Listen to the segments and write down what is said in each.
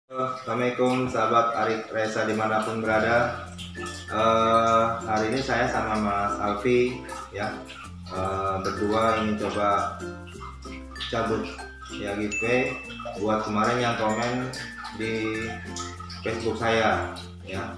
Assalamualaikum sahabat Arik Reza dimanapun berada. Hari ini saya sama Mas Alfi ya, berdua ingin coba cabut ya giveaway buat kemarin yang komen di Facebook saya ya.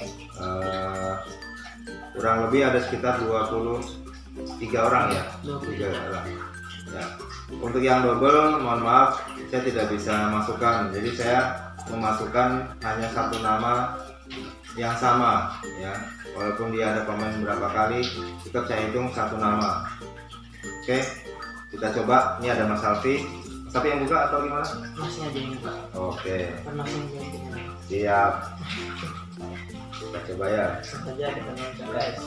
Kurang lebih ada sekitar 23 orang ya, 23 orang ya. Untuk yang double mohon maaf saya tidak bisa masukkan, jadi saya memasukkan hanya satu nama yang sama ya, walaupun dia ada komen berapa kali tetap saya hitung satu nama. Oke, kita coba. Ini ada Mas Alfi yang buka atau gimana? Masnya aja yang buka. Oke, Masnya siap, kita coba ya. saja kita nonton guys.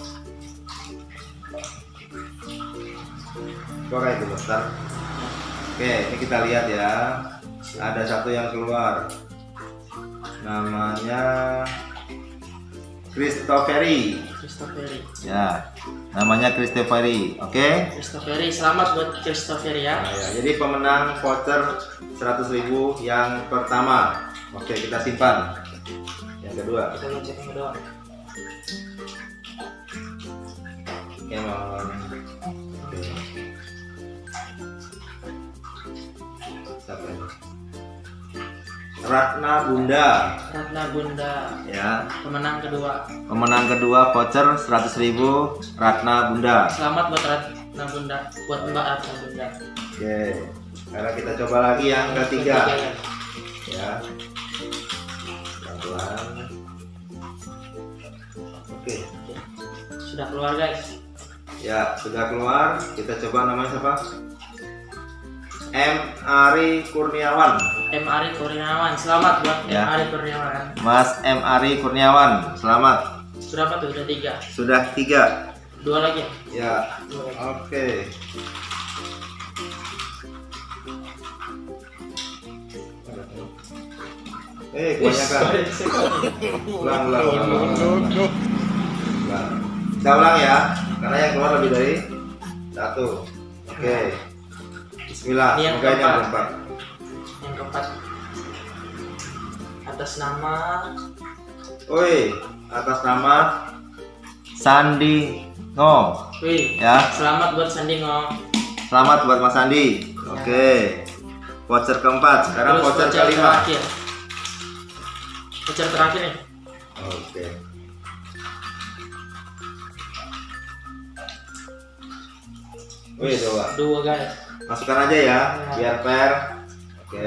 Coba itu bentar. Oke, ini kita lihat ya, ada satu yang keluar, namanya Christopheri ya, namanya Christopheri. Oke, Christopheri, selamat buat Christopheri ya. nah, ya. Jadi pemenang voucher 100.000 yang pertama. Oke, kita simpan. Yang kedua Kita ngecek yang kedua. Kemon. Oke. Siapa ini? Ratna Bunda ya, pemenang kedua voucher 100.000 Ratna Bunda. Selamat buat Ratna Bunda, buat Mbak Ratna Bunda. Oke, sekarang kita coba lagi yang ketiga ya, pelan-pelan. Oke, Sudah keluar guys. ya sudah keluar. Kita coba namanya siapa? M. Ari Kurniawan. M. Ari Kurniawan, selamat buat Ya. M. Ari Kurniawan. Mas M. Ari Kurniawan, selamat. Berapa tuh? Udah 3. Sudah 3 2 lagi ya? ya. Dua lagi. Oke. Kebanyakan. Ulang. Kita ulang ya, karena yang keluar lebih dari 1. Oke. Bismillah. Ini yang Semoga ini yang keempat. keempat. Yang keempat, atas nama Atas nama Sandi Ngo ya. Selamat buat Sandingo. Selamat buat Mas Sandi. Oke. Voucher keempat. Sekarang Terus voucher kelima. terakhir. Voucher terakhir nih. Oke. Coba 2 guys. masukkan aja ya, biar fair. Oke.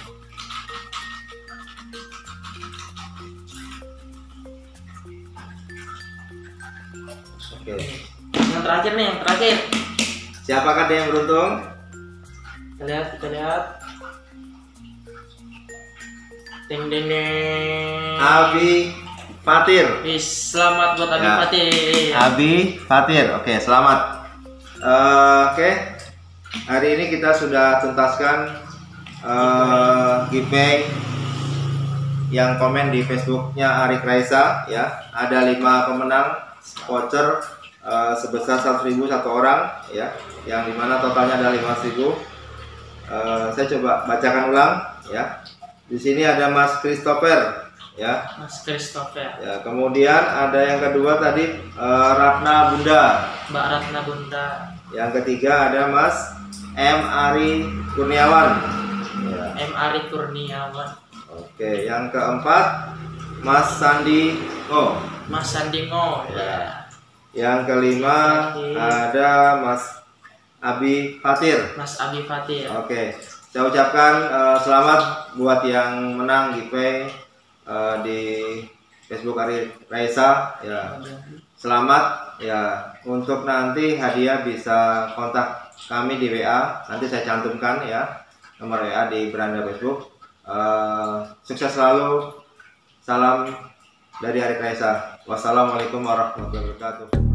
Oke. Yang terakhir nih, yang terakhir. Siapakah dia yang beruntung? Kita lihat. Ding ding ding. Abi Fatir. Selamat buat Abi Ya. Fatih. Abi Fatir. Oke, selamat. Oke. Hari ini kita sudah tuntaskan giveaway yang komen di Facebooknya Arik Reza ya. Ada 5 pemenang voucher sebesar 100.000 satu orang ya, yang dimana totalnya ada 500.000. Saya coba bacakan ulang ya. Di sini ada Mas Christopher ya. Mas Christopher. Ya, kemudian ada yang kedua tadi Ratna Bunda. Mbak Ratna Bunda. Yang ketiga ada Mas M. Ari Kurniawan. Ya. M. Ari Kurniawan. Oke, yang keempat Mas Sandi Ngo. Mas Sandingo. Ya. Yang kelima ada Mas Abi Fatir. Mas Abi Fatih. Oke, saya ucapkan selamat buat yang menang giveaway di Facebook Ari Reza ya. Selamat ya. Untuk nanti hadiah bisa kontak kami di WA, nanti saya cantumkan ya nomor WA di beranda Facebook. Sukses selalu. Salam dari Arik Reza. Wassalamualaikum warahmatullahi wabarakatuh.